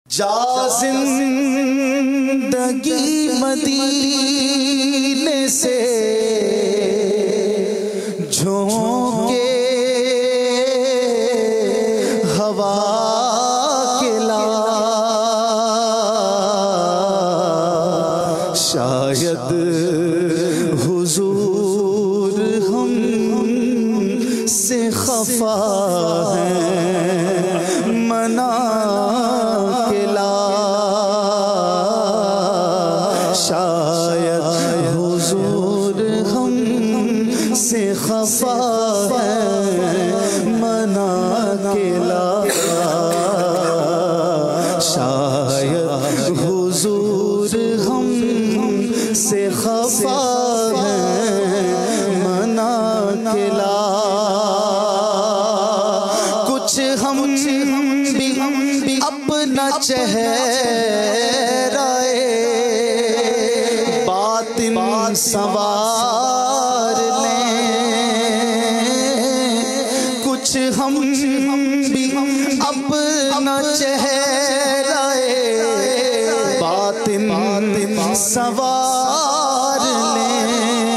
جا زندگی مدینے سے جھونکے ہوا کے لا، شاید حضور ہم سے خفا ہیں منا کے لا، شاید حضور ہم سے خفا ہیں منا کے لا، شاید حضور ہم سے خفا ہیں منا کے لا، کچھ ہم بھی اپنا چہرہ باطن سنوار لیں، کچھ ہم بھی اپنا چہرہ باطن سنوار لیں،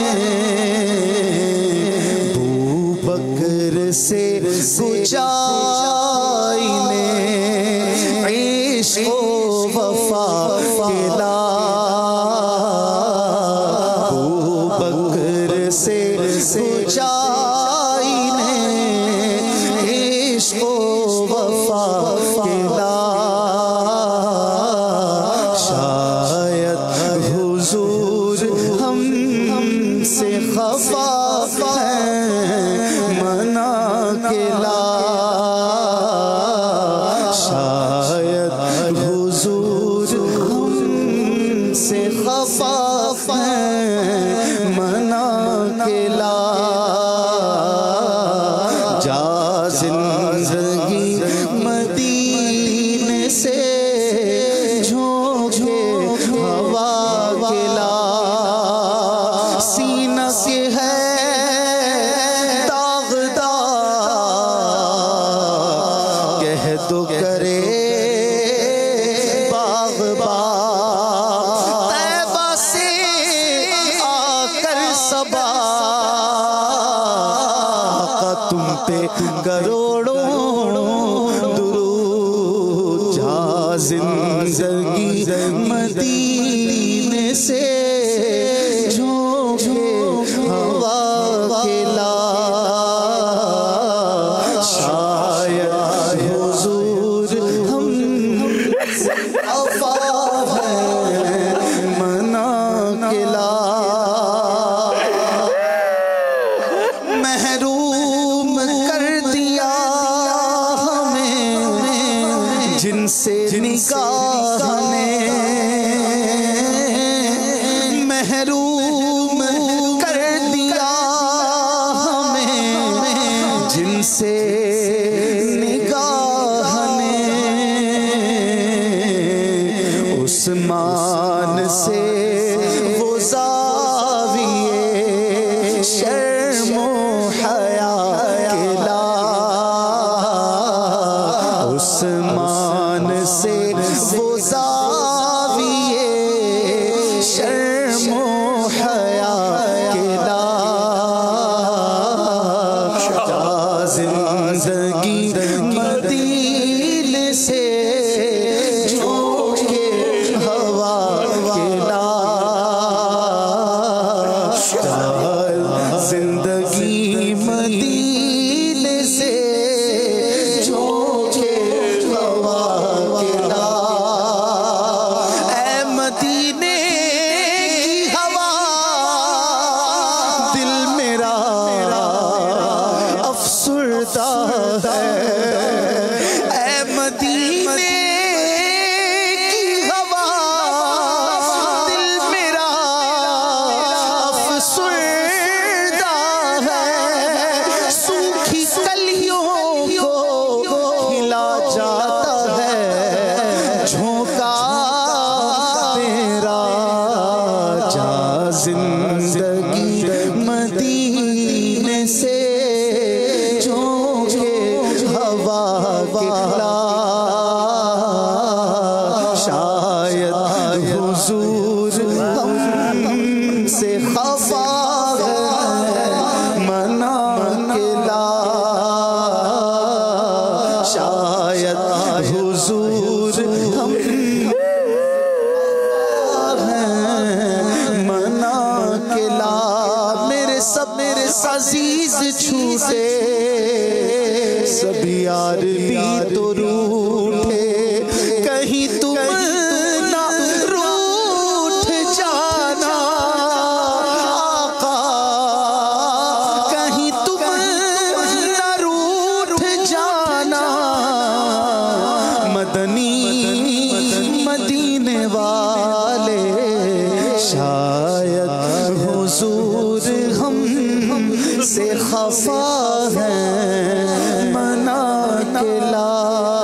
بکر سے سچائی نے عشق و وفا کھلا، بکر سے سچائی نے عشق و وفا کھلا، شاید حضور ہم سے خفا ہیں منا کے لا، شاید حضور ہم سے خفا ہیں منا کے لا، جا زندگی مدینے سے جھونکے ہوا کے لا، سینہ کے ہے داغدار کہہ تو کرے باغبان، طیبہ سے آ کر صبا، آقا تم پہ کروڑوں درود، جا زندگی مدینے سے جھونکے ہوا کے لا، شاید حضور ہم خفا ہیں منا کے لا، محروم کر دیا ہمیں جن سے نگاہ نے، محروم کر دیا ہمیں جن سے نگاہ نے، عثمان سے وہ زاویے شرم و حیا کے لا، عثمان سے وہ زاویے شرم و حیا کے لا، جا زندگی مدینے سے جھونکے ہوا کے لا، زندگی مدینے سے جھونکے ہوا کے لا، اے مدینے کی ہوا دل میرا افسردہ ہے، اے مدینے کی ہوا دل میرا افسردہ ہے، سوکھی کلیوں کو ہلا جاتا ہے جھونکا میرا، جا زندگی مدینے سے جھونکے ہوا کے لا، ہم منا کے لا میرے سب عزیز چھوٹے سب یار بھی تو روٹھے کہیں تم نہ روٹھ جانا آقا کہیں تم نہ روٹھ جانا مدینے والے شاید حضور ہم سے خفا ہے منا کے لا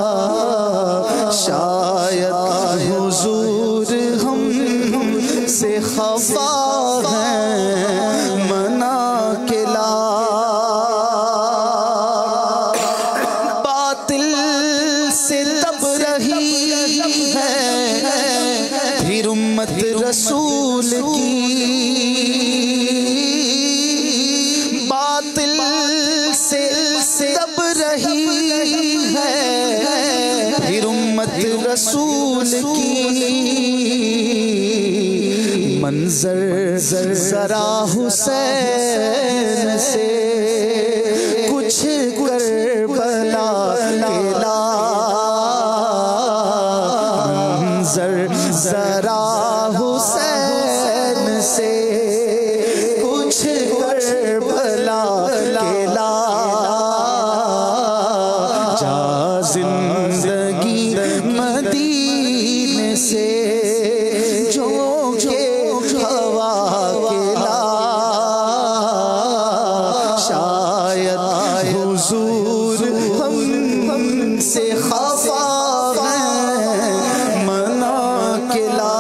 شاید حضور ہم سے خفا ہے منا کے لا باطل سے تب رہی ہے پھر امت رسول کی باطل سے تب رہی ہے پھر امت رسول کی منظر ذرا حسین سے کچھ کربلا کے لا منظر ذرا حسین سے کچھ کربلا کے لا جا زندگی مدینے سے جھونکے ہوا کے لا شاید حضور ہم سے خفا ہے منا کے لا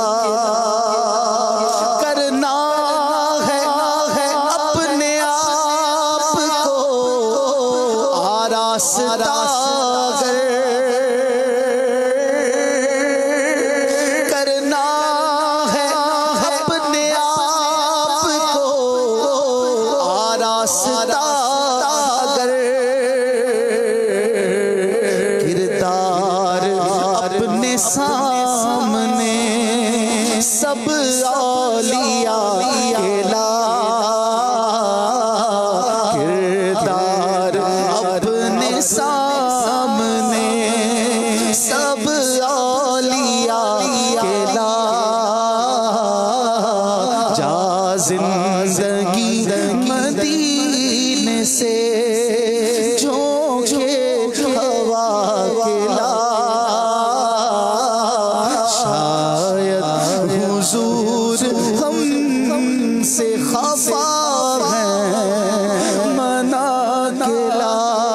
کرنا ہے اپنے آپ کو آراستہ کرنا ہے اپنے آپ کو آراستہ اگر کردار اپنے سامنے سب اولیاء کے لا کردار اپنے سامنے سب اولیاء کے لا جا زندگی مدینے سے جھونکے ہوا کے لا شاید حضور ہم سے خفا ہے منا کے لا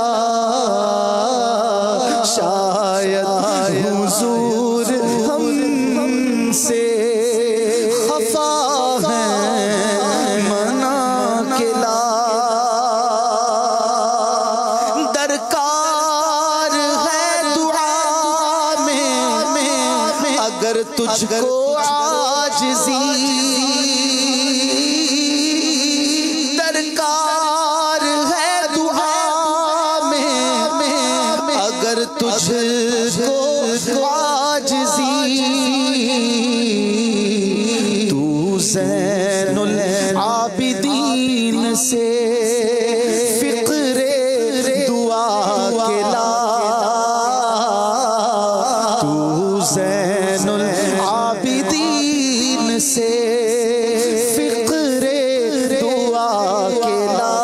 شاید حضور ہم سے خفا ہے منا کے لا درکار ہے دعا میں اگر تجھ کو عاجزی درکار ہے دعا میں اگر تجھ کو عاجزی تو زین العابدین سے فقر دعا کے لا تو زین العابدین سے فقر دعا کے لا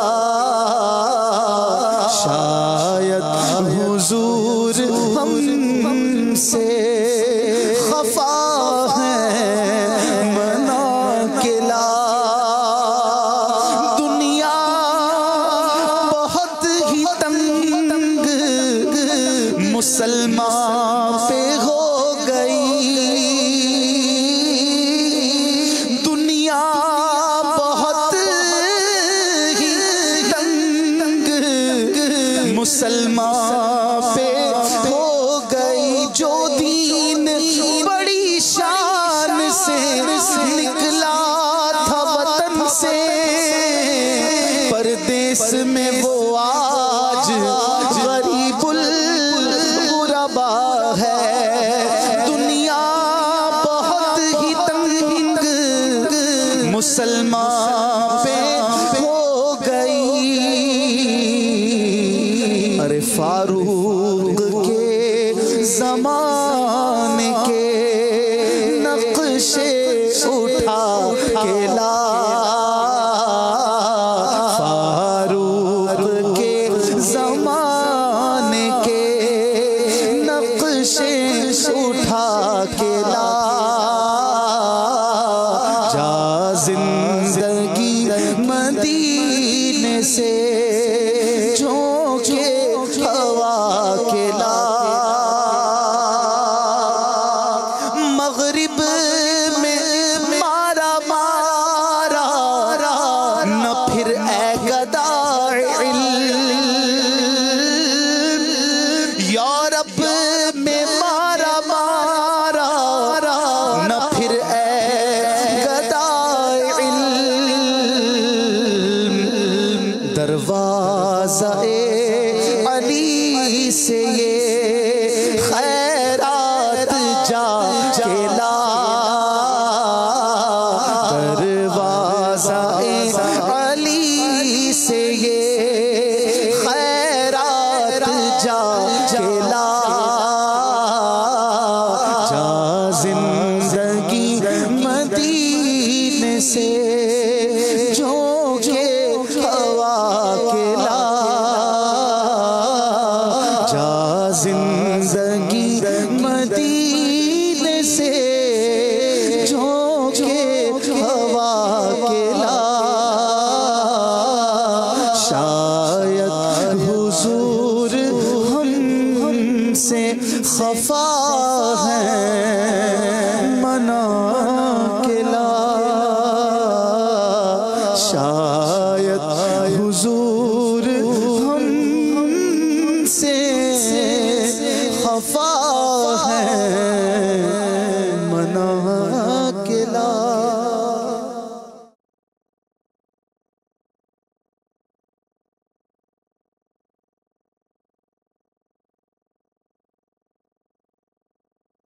شاید حضور ہم سے خفا ہے منا کے لا دنیا بہت ہی تنگ مسلمان پہ ہو گئی مسلمان پہ ہو گئی، ارے فاروق کے زمانے کے نقشے اٹھا کے لا، فاروق کے زمانے کے نقشے اٹھا کے لا، جا زندگی مدینے سے جھونکے ہوا کے لا، مغرب میں مارا مارا نہ پھر اے گدائے علم، یورپ میں مارا مارا نہ پھر اے گدائے علم، دروازہ علی سے یہ خیرات جا کے لا، دروازہ علی سے یہ خیرات جا کے لا، جا زندگی مدینے سے جھونکے ہوا کے لا، جا زندگی مدینے سے جھونکے ہوا کے لا، شاید حضور ہم سے خفا ہیں منا کے لا، شاید حضور